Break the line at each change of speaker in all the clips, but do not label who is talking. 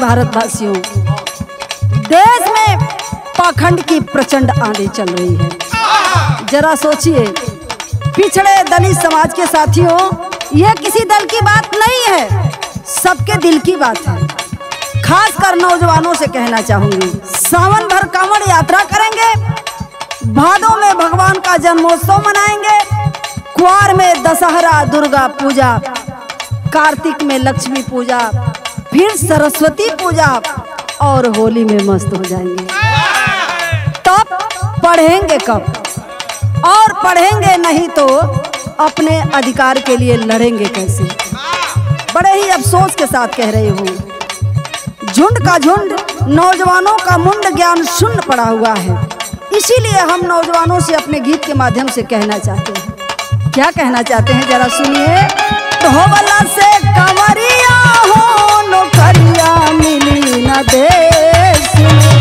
भारतवासियों, देश में पाखंड की प्रचंड आंधी चल रही है। जरा सोचिए, पिछड़े दलित समाज के साथियों, यह किसी दल की बात नहीं है, सबके दिल की बात है। खासकर नौजवानों से कहना चाहूंगी, सावन भर कांवड़ यात्रा करेंगे, भादों में भगवान का जन्मोत्सव मनाएंगे, कुआर में दशहरा दुर्गा पूजा, कार्तिक में लक्ष्मी पूजा, फिर सरस्वती पूजा और होली में मस्त हो जाएंगे। तब पढ़ेंगे कब? और पढ़ेंगे नहीं तो अपने अधिकार के लिए लड़ेंगे कैसे? बड़े ही अफसोस के साथ कह रही हूँ, झुंड का झुंड नौजवानों का मुंड ज्ञान शून्य पड़ा हुआ है। इसीलिए हम नौजवानों से अपने गीत के माध्यम से कहना चाहते हैं। क्या कहना चाहते हैं, जरा सुनिए। ढोबला से कंवरिया हो नौकरिया मिली न देश में।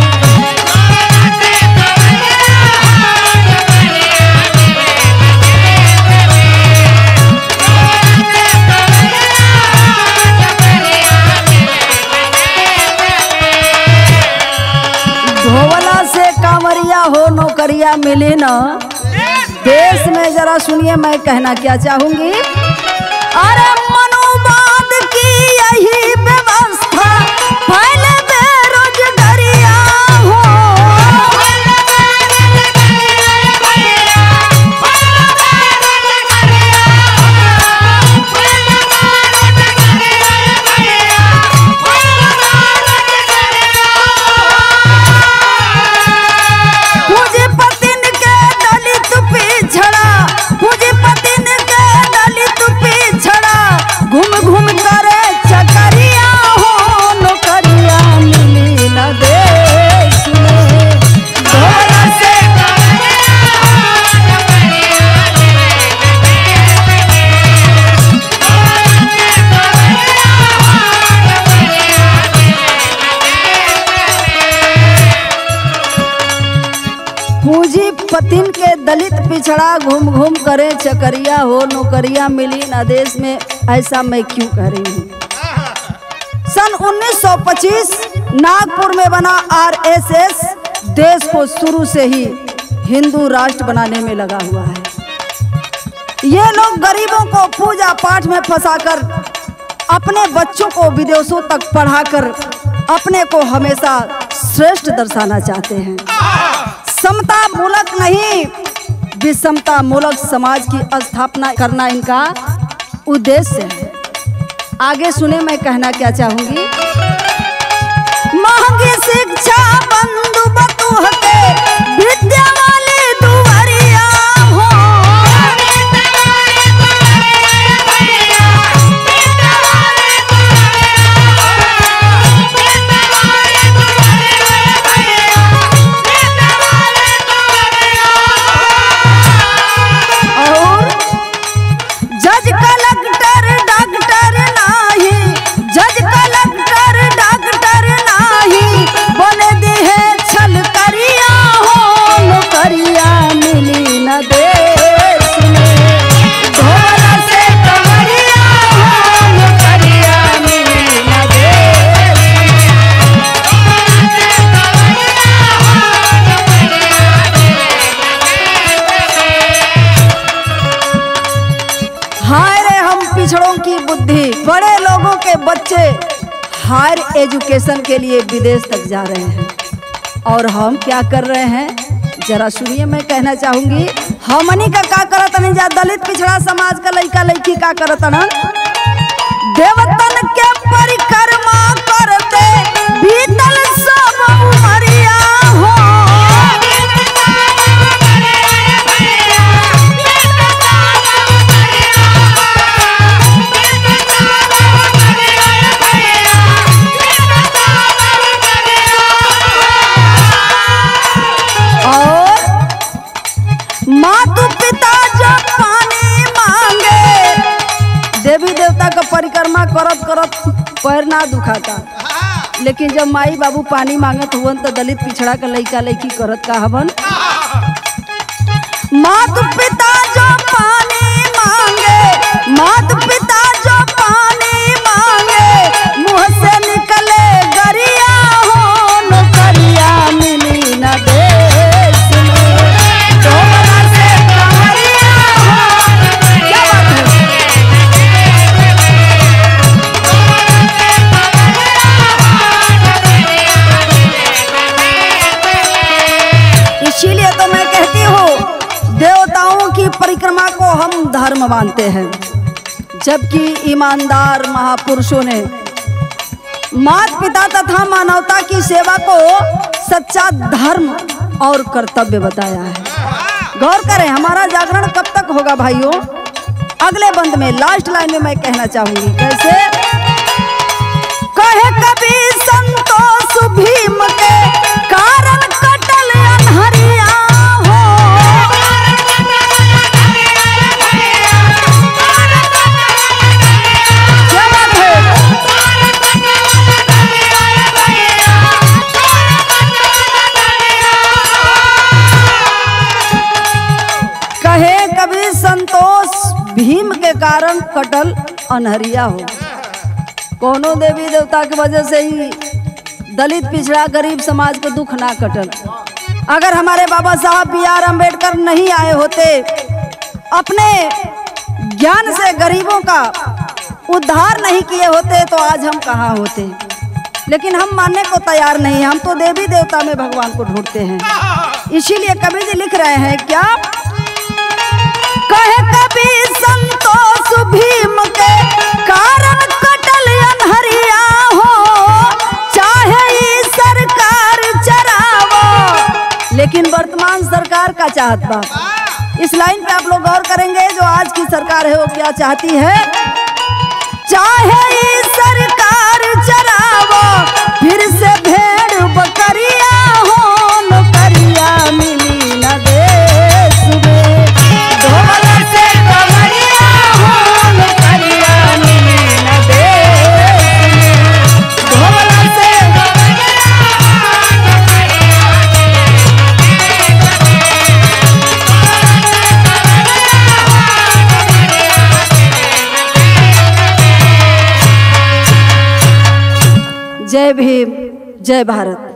ढोबला से कंवरिया हो नौकरिया मिली न देश में। जरा सुनिए मैं कहना क्या चाहूंगी। अरे मनोवाद की यही व्यवस्था, पहले बेरोजगारिया हो। पूंजीपतिन के दलित पिछड़ा, पूंजीपतिन के दलित पिछड़ा, घूम घूम करे चकरिया हो नौकरिया मिली न देश में। ढोला से पूंजीपतिन के दलित पिछड़ा, घूम घूम करे चकरिया हो नौकरिया मिली न देश में। ऐसा मैं क्यों कह रही हूँ? सन 1925 नागपुर में बना आरएसएस देश को शुरू से ही हिंदू राष्ट्र बनाने में लगा हुआ है। ये लोग गरीबों को पूजा पाठ में फंसाकर, अपने बच्चों को विदेशों तक पढ़ाकर अपने को हमेशा श्रेष्ठ दर्शाना चाहते हैं। समता मूलक नहीं, विषमता मूलक समाज की स्थापना करना इनका उद्देश्य है। आगे सुने मैं कहना क्या चाहूंगी। महंगी शिक्षा बंधु बतूह के, विद्या वाली दुआरिया हो। जज कलेक्टर डॉक्टर नाही, जज कलेक्टर डॉक्टर नाही, बोले दी है छल करिया हो नौकरिया मिली न देश में। ढोला से कंवरिया हो नौकरिया मिली न देश में। हाय रे हम पिछड़ों की बुद्धि, बड़े लोगों के बच्चे हायर एजुकेशन के लिए विदेश तक जा रहे हैं और हम क्या कर रहे हैं, जरा सुनिए मैं कहना चाहूंगी। हमनी का करत नहीं जा, दलित पिछड़ा समाज का लड़का लड़की का करत न, देवतन के परिक्रमा करते भीतर सब उमरिया हो। मातु पिता जो पानी मांगे, देवी देवता का परिक्रमा करत करत पैर ना दुखाता, लेकिन जब माई बाबू पानी मांगत हुवन तो दलित पिछड़ा का लइका लइकी करत का हवन। मातु पिता जो पानी मांगे, मातु पिता जो पानी मांगे, मुँह से निकले गरी धर्म मानते हैं, जबकि ईमानदार महापुरुषों ने माता पिता तथा मानवता की सेवा को सच्चा धर्म और कर्तव्य बताया है। गौर करें, हमारा जागरण कब तक होगा भाइयों? अगले बंद में लास्ट लाइन में मैं कहना चाहूंगी, कैसे कहे कभी संतोष भीम के कारण कटल अनहरिया हो। क्या बात है? कहे कभी संतोष भीम के कारण कटल अनहरिया हो। कोनो देवी देवता की वजह से ही दलित पिछड़ा गरीब समाज को दुख ना कटल। अगर हमारे बाबा साहब B.R. अम्बेडकर नहीं आए होते, अपने ज्ञान से गरीबों का उद्धार नहीं किए होते, तो आज हम कहाँ होते। लेकिन हम मानने को तैयार नहीं, हम तो देवी देवता में भगवान को ढूंढते हैं। इसीलिए कवि जी लिख रहे हैं क्या, कहे कभी संतोष भीम के कारण कटल अनहरिया हो, चाहे ई सरकार चरावो। लेकिन वर्तमान सरकार का चाहत बा। इस लाइन पे आप लोग गौर करेंगे, जो आज की सरकार है वो क्या चाहती है, चाहे ई सरकार चरावो, फिर से भेड़ बकरिया हो, नौकरिया मिली न देश में। ढोल से कमरिया हो, नौकरिया मिली न देश में। ढोल से जय भीम, जय भारत।